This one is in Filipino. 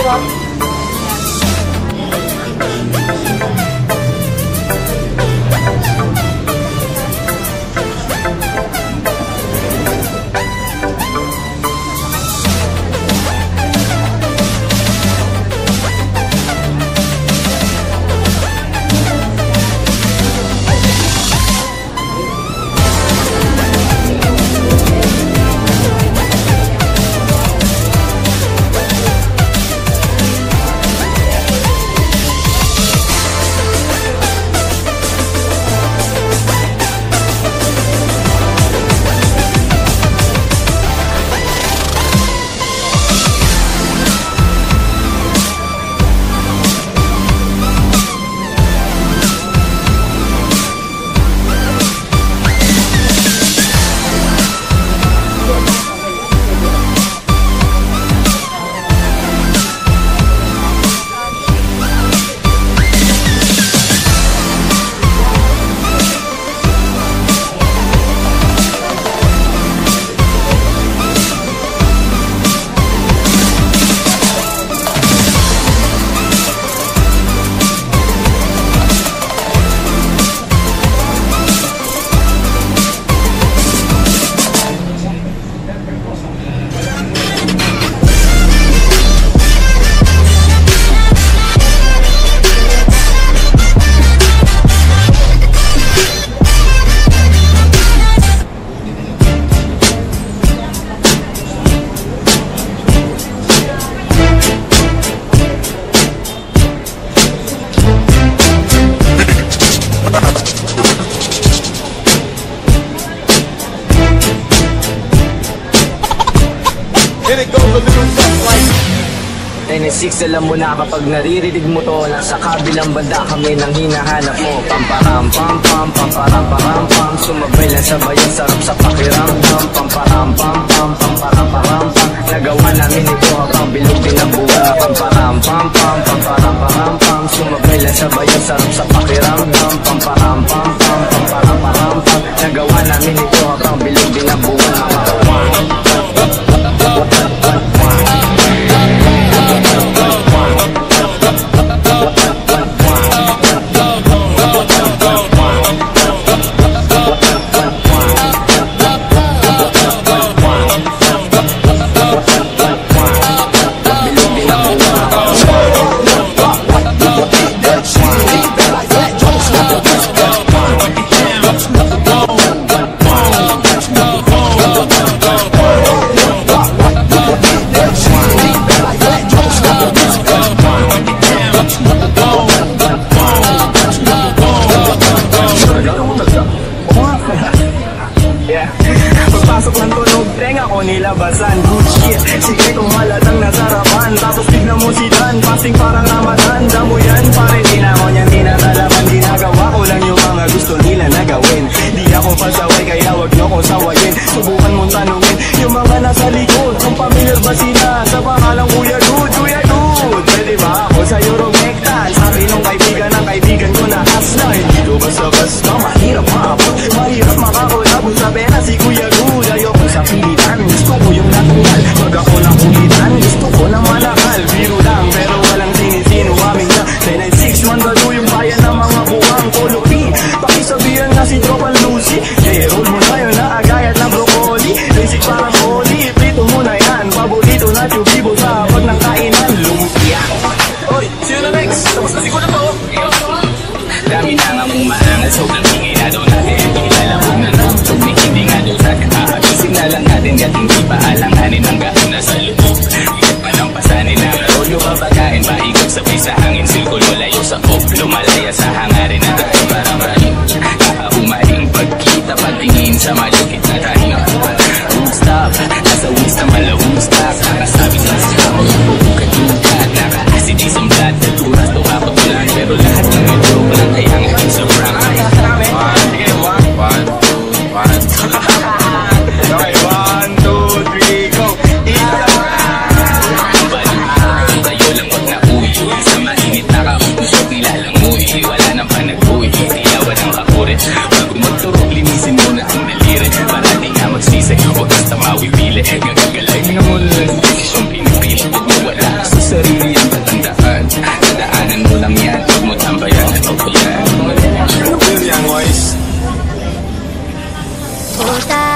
sarap. And it goes a little something like 96, alam mo na kapag naririnig mo to, nasa kabilang banda kami nang hinahanap mo. Pamparam pam pam, pamparam param pam, sumabay lang sabay ang sarap sa pakiramdam. Pamparam pam pam, pamparam param pam, nagawa namin ito habang bilog din ang buwan. Pamparam pam pam, pamparam param pam, sumabay lang sabay ang sarap sa pakiramdam. Pamparam pam pam, pamparam param pam, nagawa namin ito habang bilog din ang buwan. Pagpasok ng tunog, tenga ko nilabasan. Good shit, sige kung halatang nasarapan. Tapos tignan mo si Dan, passing parang Ramadan. Damo yan, pare din ako niyan, di natalaman. Ginagawa ko lang yung mga gusto nila na gawin. Di ako pasaway, kaya wag nyo ko sawayin. Subukan mong tanungin yung mga nasa likod kung familiar ba sila sa pangalang Kuya Dude. Kuya Dude, pwede ba ako sa'yo rumektan? Sabi nung kaibigan ng kaibigan ko na asla. Hindi ko basta-basta, mahirap maabot, mahirap makakulabot. Sabi na si Kuya Dude, ayoko sa pilitan. Gusto ko yung natural, pag ako nakulitan. Gusto ko na malakal, biro lang pero walang sinisino aming na 996, mandalo yung bayan ng mga buwang kolopi. Pakisabihan na si Tropan Lucy, kaya roll mo na yun na agayat ng broccoli. Basic parang holy, prito mo na yan. Paborito na chubibo sa pag ng kainan. Lumpia. Oy, sino na next? Tapos na siguro na to. Dami na nga mong maangal, sobrang tingin na daw natin. Ilalabog na nabutog, may hindi nga daw sa kakahagising na lang natin. Gat hindi pa alanganin ang gano'n na sa loob. Bigat pa ng pasanin na rolyo, babagain, paikot sabay sa hangin. Sirkulo layo sa pop, lumalaya sa hangarin na dahil parang rahin. Kakaumaling pagkita, patingin sa malukit na tahin. Stop, nasa wings na malawong stock. Nakasabit na sa ako, pagkadugat. Naka-acid isang blood, naturas to kapag ulan. Pero lahat ng ito, walang kayangin sa prank. One, two, Okay, 1, 2, 3, go. kayo lang wag na uwi. Sa mainit na kausok, nilalangoy. Wala nang panag-uwi, tiyawan ang kakurit. Bago magturok, linisin mo na ang dalirin. Para di nga magsisay, huwag basta mawipili. Gagagalay na mo lang, desisyon pinipili. Huwag mo wala sa sarili. puta.